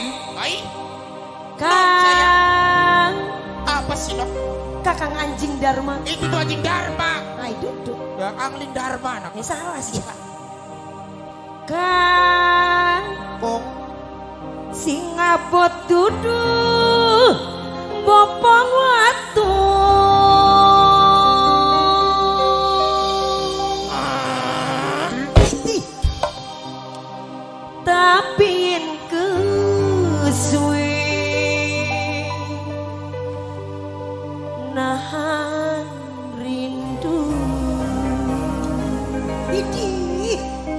Hai. Kang. Apa sih dok? Kakang Anjing Dharma. Itu tuh Anjing Dharma. Ay duduk. Ya Anglin Dharma anak. Salah sih. Kang. Kong. Sing abot duduh bopong watu. Tapi yen kesuwe nahan rindu. Idi.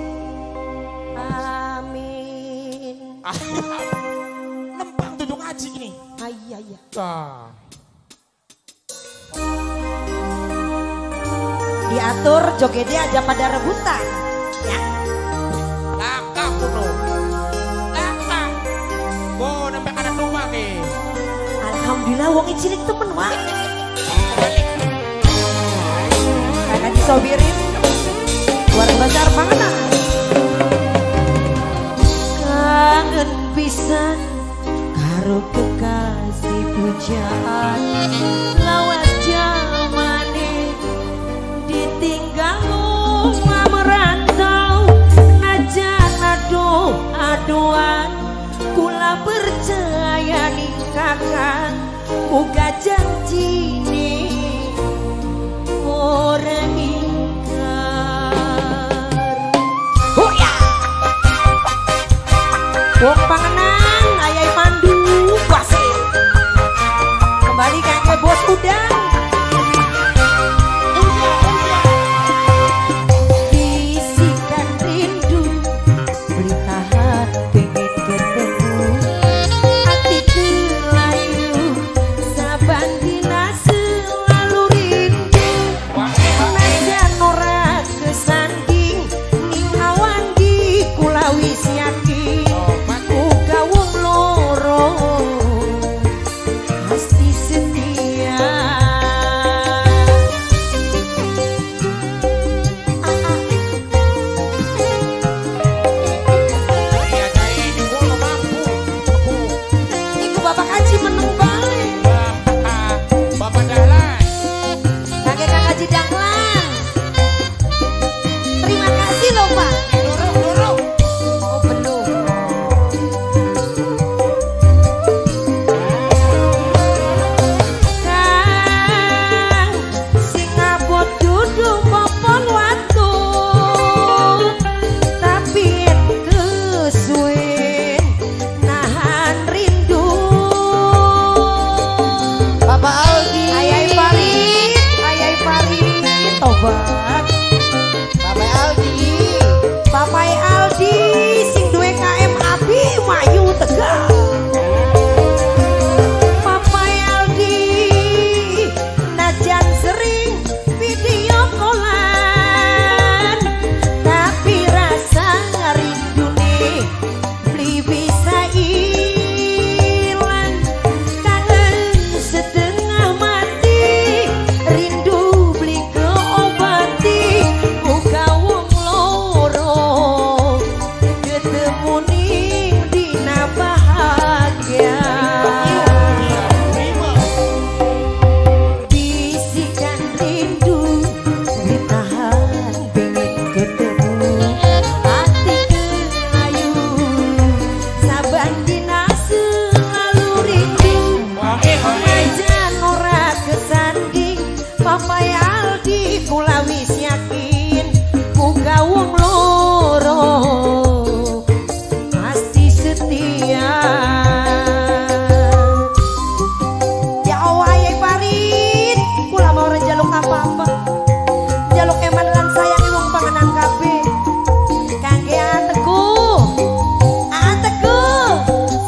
Amin. Nempang duduk ngaji gini. Iya iya. Diatur jogetnya aja pada rebutan. Ya. Laka kuno. Laka. Bo nempe kana tua ke. Alhamdulillah wong cilik temen wah. Kakak disobirin. Luar besar mana? Kangen pisan karo kekasih pujaan lawas jamane ditinggal lunga merantau najan aduan kula percaya ning kakang muga janjine ora ingkar. Oh ya. Wong pangenan ayai mandu pasti kembali kakek bos udang. Bisikan rindu beritahan pengen ketemu hati kelayu saban dina selalu rindu najan ora kesanding ning awan di kulawis yakin muga wong loro pasti setia. Iya kayak juga lo mampu. Iku bapak kaji meneng balik Bapak Dahlan. kakek kaji danglan. Terima kasih loh pak. Durung. Oh belum. Kang sing abot dudu popon watu tapi yen kesuwen nahan rindu. Bapak Aldi. Ayai Farid tobat. Bapak Aldi. Papai Aldi sing duwe KM Abi Mayu Tegal. Papai Aldi najan sering video callan tapi rasa rindune beli bisa ilang. Kangen setengah mati rindu beli keobati muga wong loro ketemu ning dina bahagia. Bisikan rindu ditahan pengen ketemu hati kelayu saban dina selalu rindu najan ora kesanding papai Aldi kula wis yakin muga wong loro pasti setia. Ya Allah ayai Farid kula mau rejaluk apa-apa jaluk eman lan sayangi wong pangenan kabeh kangge Ateku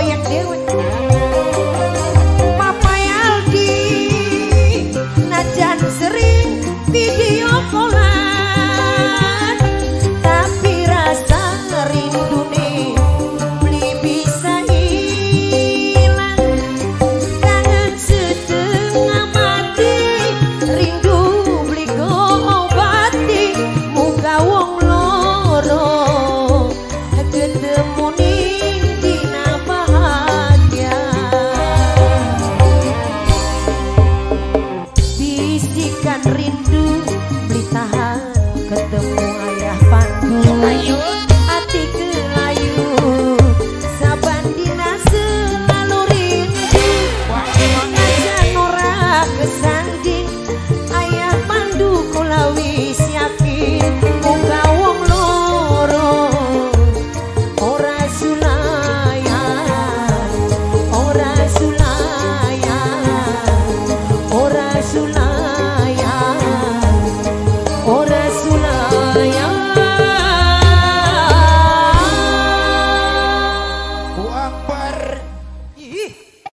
goyang dewe. Papa Aldi najan sering video callan, tapi rasa rindu nih beli bisa hilang. Kangen setengah mati, rindu beli go obati, muka wong loro ketemu ning dina bahagia. Bisikan rindu beli tahan ketemu ayah Pandu. Ayo.